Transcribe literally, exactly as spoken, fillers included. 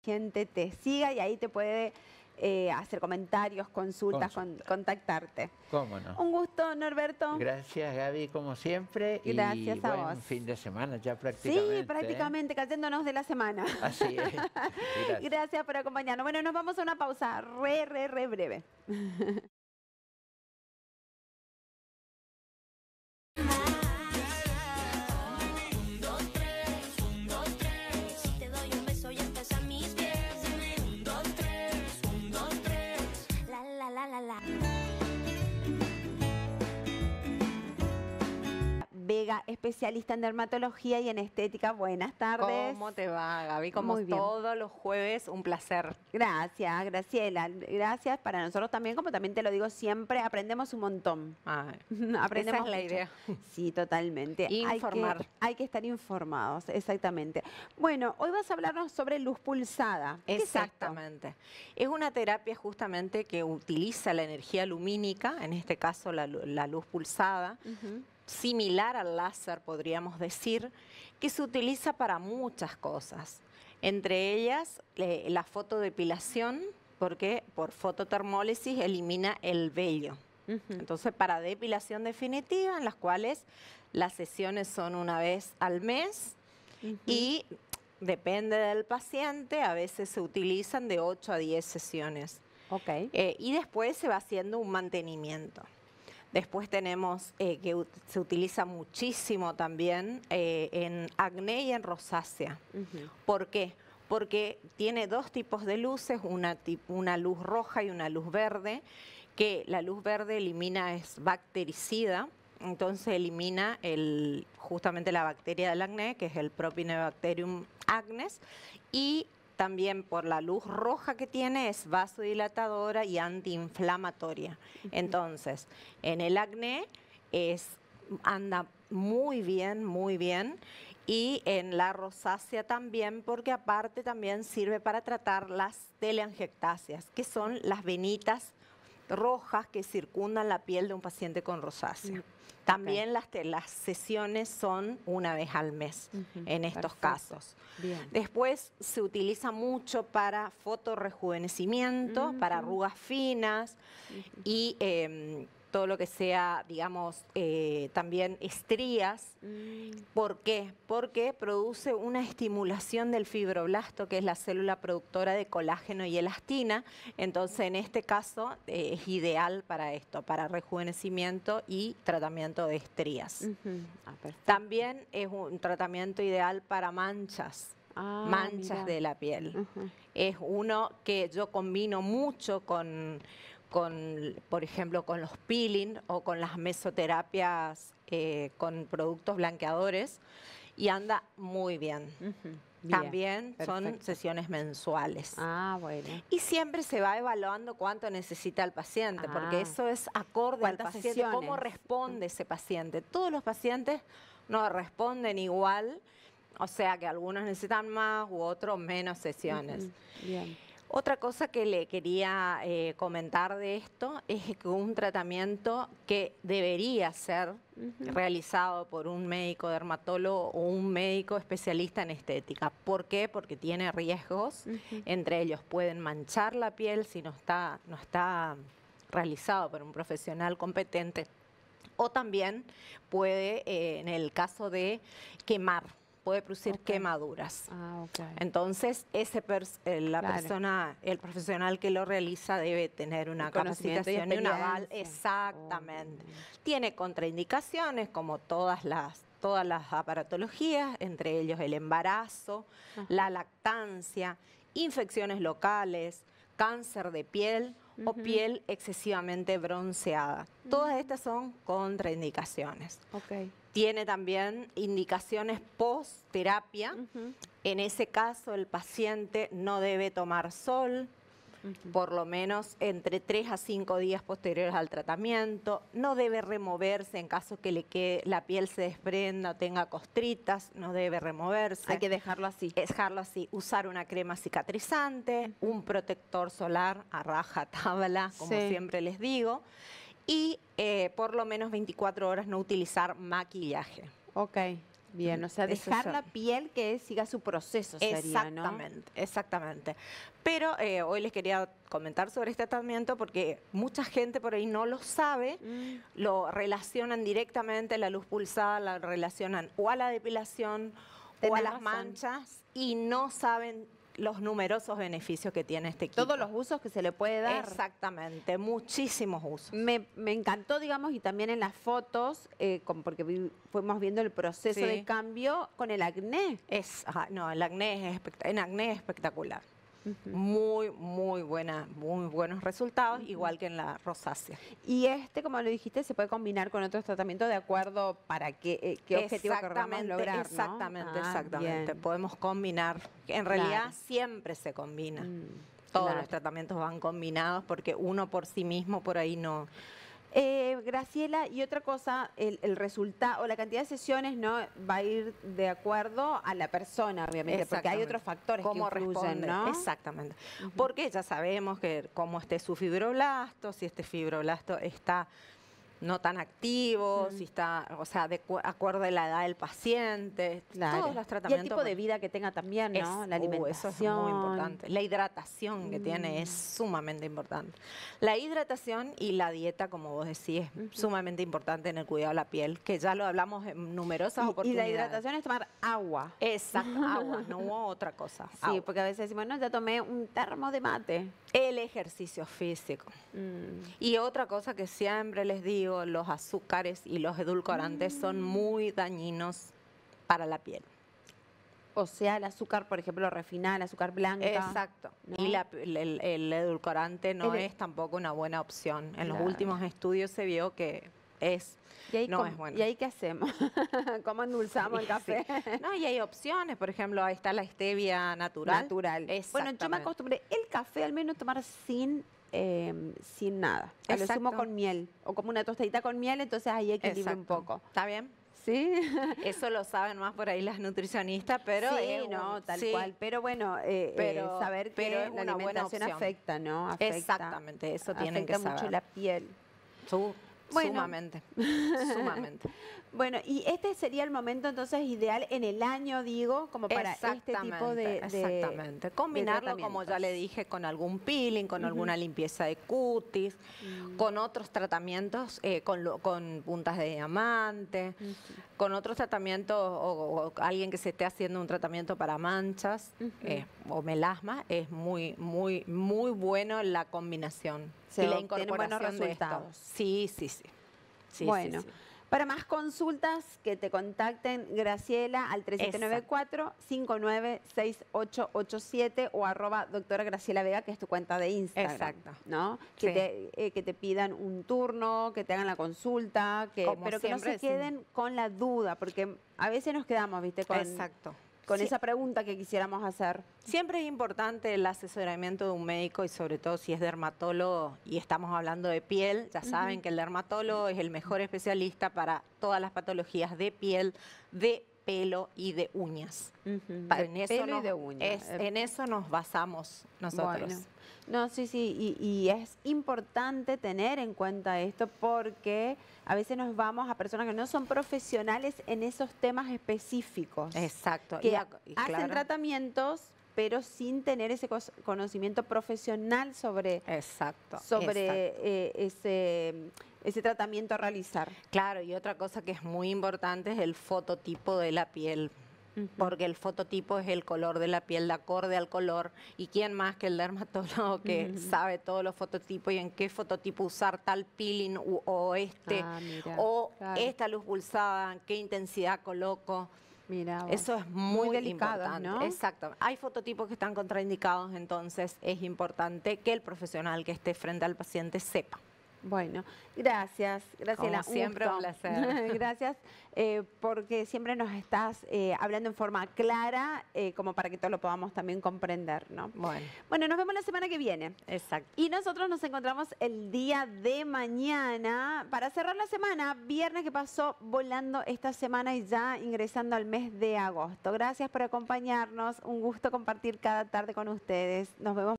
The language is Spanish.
gente te siga y ahí te puede eh, hacer comentarios, consultas, Consulta. con, contactarte. ¿Cómo no? Un gusto, Norberto. Gracias, Gaby, como siempre. Gracias y a buen vos. fin de semana ya prácticamente. Sí, prácticamente, cayéndonos de la semana. Así es. Gracias. Gracias por acompañarnos. Bueno, nos vamos a una pausa re, re, re breve. Vega, especialista en dermatología y en estética. Buenas tardes. ¿Cómo te va, Gaby? Como Muy bien. todos los jueves, un placer. Gracias, Graciela. Gracias para nosotros también, como también te lo digo siempre, aprendemos un montón. Ay, Aprendemos esa es la mucho. idea. Sí, totalmente. Informar. Hay que, hay que estar informados, exactamente. Bueno, hoy vas a hablarnos sobre luz pulsada. ¿Qué es esto? Exactamente. Es una terapia justamente que utiliza la energía lumínica, en este caso la, lu- la luz pulsada, Ujú. similar al láser, podríamos decir, que se utiliza para muchas cosas. Entre ellas, eh, la fotodepilación, porque por fototermólisis elimina el vello. Ujú. Entonces, para depilación definitiva, en las cuales las sesiones son una vez al mes Ujú. y depende del paciente, a veces se utilizan de ocho a diez sesiones. Ok. Eh, y después se va haciendo un mantenimiento. Después tenemos eh, que ut- se utiliza muchísimo también eh, en acné y en rosácea. Ujú. ¿Por qué? Porque tiene dos tipos de luces, una, tip- una luz roja y una luz verde, que la luz verde elimina, es bactericida, entonces elimina el, justamente la bacteria del acné, que es el Propionibacterium acnes, y también por la luz roja que tiene es vasodilatadora y antiinflamatoria. Entonces, en el acné es, anda muy bien, muy bien. Y en la rosácea también, porque aparte también sirve para tratar las telangiectasias, que son las venitas rojas que circundan la piel de un paciente con rosácea. Mm, También las, te- las sesiones son una vez al mes Ujú, en estos perfecto. casos. Bien. Después se utiliza mucho para fotorrejuvenecimiento, para Ujú. arrugas finas y eh, todo lo que sea, digamos, eh, también estrías. Mm, ¿Por qué? Porque produce una estimulación del fibroblasto, que es la célula productora de colágeno y elastina. Entonces, en este caso, eh, es ideal para esto, para rejuvenecimiento y tratamiento de estrías. ujú. Ah, perfecto. También es un tratamiento ideal para manchas, Ah, manchas mira. de la piel. Ujú. Es uno que yo combino mucho con, con, por ejemplo, con los peeling o con las mesoterapias eh, con productos blanqueadores y anda muy bien. Ujú. Bien, También son perfecto. sesiones mensuales. Ah, bueno. Y siempre se va evaluando cuánto necesita el paciente, Ah. porque eso es acorde al ¿Cuántas paciente, cómo sesiones? responde ese paciente. Todos los pacientes no responden igual, o sea que algunos necesitan más u otros menos sesiones. Ujú. Bien. Otra cosa que le quería eh, comentar de esto es que un tratamiento que debería ser Ujú. realizado por un médico dermatólogo o un médico especialista en estética. ¿Por qué? Porque tiene riesgos, Ujú. entre ellos pueden manchar la piel si no está, no está realizado por un profesional competente, o también puede, eh, en el caso de quemar, puede producir Ok. quemaduras. Ah, ok. Entonces, ese pers- eh, la Claro. persona, el profesional que lo realiza debe tener una El conocimiento y capacitación y un aval. experiencia. Exactamente. Obviamente. Tiene contraindicaciones como todas las, todas las aparatologías, entre ellos el embarazo, Ajá. la lactancia, infecciones locales, cáncer de piel o Ujú. piel excesivamente bronceada. Todas estas son contraindicaciones. Ok. Tiene también indicaciones post-terapia. Ujú. En ese caso, el paciente no debe tomar sol, Ujú. por lo menos entre tres a cinco días posteriores al tratamiento. No debe removerse en caso que le quede, la piel se desprenda o tenga costritas, no debe removerse. Hay que dejarlo así. Dejarlo así, usar una crema cicatrizante, un protector solar a raja tabla, como Sí. siempre les digo, y eh, por lo menos veinticuatro horas no utilizar maquillaje. Ok. Bien, o sea, Eso dejar es- la piel que siga su proceso sería, ¿no? Exactamente, exactamente. Pero eh, hoy les quería comentar sobre este tratamiento porque mucha gente por ahí no lo sabe, Mm, lo relacionan directamente, la luz pulsada la relacionan o a la depilación o Tenés a las razón. manchas y no saben los numerosos beneficios que tiene este equipo. Todos los usos que se le puede dar. Exactamente, muchísimos usos. Me, me encantó, digamos, y también en las fotos, eh, como porque vi- fuimos viendo el proceso Sí. de cambio con el acné. Es, ajá, no, el acné es, espect- en acné es espectacular. Ujú. Muy, muy buena, muy buenos resultados, igual que en la rosácea. Y este, como lo dijiste, se puede combinar con otros tratamientos de acuerdo para qué, eh, qué objetivo querramos Exactamente, lograr, ¿no? Exactamente, Ah, exactamente. bien. Podemos combinar. En realidad Claro. siempre se combina. Mm, Todos claro. los tratamientos van combinados porque uno por sí mismo por ahí no. Eh, Graciela, y otra cosa, el, el resultado, o la cantidad de sesiones, ¿no? Va a ir de acuerdo a la persona, obviamente, porque hay Exactamente. otros factores que Cómo influyen, responde. ¿no? Exactamente. Porque ya sabemos que cómo esté su fibroblasto, si este fibroblasto está no tan activo, Mm. si está, o sea, de cu- acuerdo a la edad del paciente, Claro. todos los Y el tratamientos. tipo de vida que tenga también, ¿no? Es- La uh, alimentación. eso es muy importante. La hidratación que tiene es Mm. sumamente importante. La hidratación y la dieta, como vos decís, es sumamente importante en el cuidado de la piel, que ya lo hablamos en numerosas Y- y, oportunidades. la hidratación es tomar agua. Exacto, agua, no hubo otra cosa. Sí, agua. porque a veces decimos, no, ya tomé un termo de mate. El ejercicio físico. Mm. Y otra cosa que siempre les digo, los azúcares y los edulcorantes Mm. son muy dañinos para la piel. O sea, el azúcar, por ejemplo, refinado, el azúcar blanca. Exacto. ¿no? Y la- el, el- el edulcorante no El- es tampoco una buena opción. En los Claro. últimos estudios se vio que es ¿Y ahí, no cómo- es bueno. ¿Y ahí qué hacemos? ¿Cómo endulzamos el Sí. café? No, y hay opciones, por ejemplo, ahí está la stevia natural. Natural. Bueno, yo me Exactamente. acostumbré el café al menos tomar sin, eh, sin nada. A lo sumo Exacto. con miel. O como una tostadita con miel, entonces ahí equilibra un Exacto. poco. ¿Está bien? ¿Sí? Eso lo saben más por ahí las nutricionistas, pero sí, es un- no, tal sí, cual. Pero bueno, eh, eh, pero- saber pero que es la una buena alimentación opción. afecta, ¿no? Afecta, Exactamente, eso tienen que afecta mucho saber. la piel. Su- Bueno. Sumamente, sumamente. Bueno, y este sería el momento entonces ideal en el año, digo, como para este tipo de, de- exactamente. Combinarlo, como ya le tratamientos. dije, con algún peeling, con alguna limpieza de cutis, Mm. con otros tratamientos, eh, con, lo- con puntas de diamante, con otros tratamientos, o, o alguien que se esté haciendo un tratamiento para manchas Ujú. eh, o melasma, es muy, muy, muy bueno la combinación Se y la obtienen buenos incorporación de esto. resultados. Sí, sí, sí. Sí, sí, Bueno, sí. para más consultas, que te contacten Graciela al tres siete nueve cuatro, cinco nueve seis ocho ocho siete o arroba doctora Graciela Vega, que es tu cuenta de Instagram. Exacto. ¿No? Que, Sí. te, eh, que te pidan un turno, que te hagan la consulta, que, Como pero que no siempre se decimos. queden con la duda, porque a veces nos quedamos, ¿viste? Con, Exacto. con Sí. esa pregunta que quisiéramos hacer. Siempre es importante el asesoramiento de un médico y sobre todo si es dermatólogo y estamos hablando de piel, ya saben que el dermatólogo es el mejor especialista para todas las patologías de piel, de pelo y de uñas. Pa- De en eso pelo y nos- de uña. es- Eh, en eso nos basamos nosotros. Bueno, no, sí, sí, y, y es importante tener en cuenta esto porque a veces nos vamos a personas que no son profesionales en esos temas específicos, Exacto. que y a- y hacen claro, tratamientos pero sin tener ese cos- conocimiento profesional sobre, exacto. sobre exacto. eh, ese, ese tratamiento a realizar. Claro, y otra cosa que es muy importante es el fototipo de la piel. Porque el fototipo es el color de la piel de acorde al color. ¿Y quién más que el dermatólogo que Ujú. sabe todos los fototipos y en qué fototipo usar tal peeling u- o este? Ah, mira, o claro. esta luz pulsada, qué intensidad coloco. Mira vos. Eso es muy, delicado, importante. ¿no? Exacto. Hay fototipos que están contraindicados, entonces es importante que el profesional que esté frente al paciente sepa. Bueno, gracias, Graciela. Como siempre, un gusto. placer. Gracias, eh, porque siempre nos estás eh, hablando en forma clara, eh, como para que todos lo podamos también comprender, ¿no? Bueno, Bueno, nos vemos la semana que viene. exacto. Y nosotros nos encontramos el día de mañana para cerrar la semana, viernes que pasó volando esta semana y ya ingresando al mes de agosto. Gracias por acompañarnos, un gusto compartir cada tarde con ustedes. Nos vemos.